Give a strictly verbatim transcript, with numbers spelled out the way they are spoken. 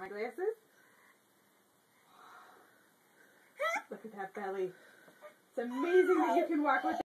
my glasses. Look at that belly. It's amazing that you can walk with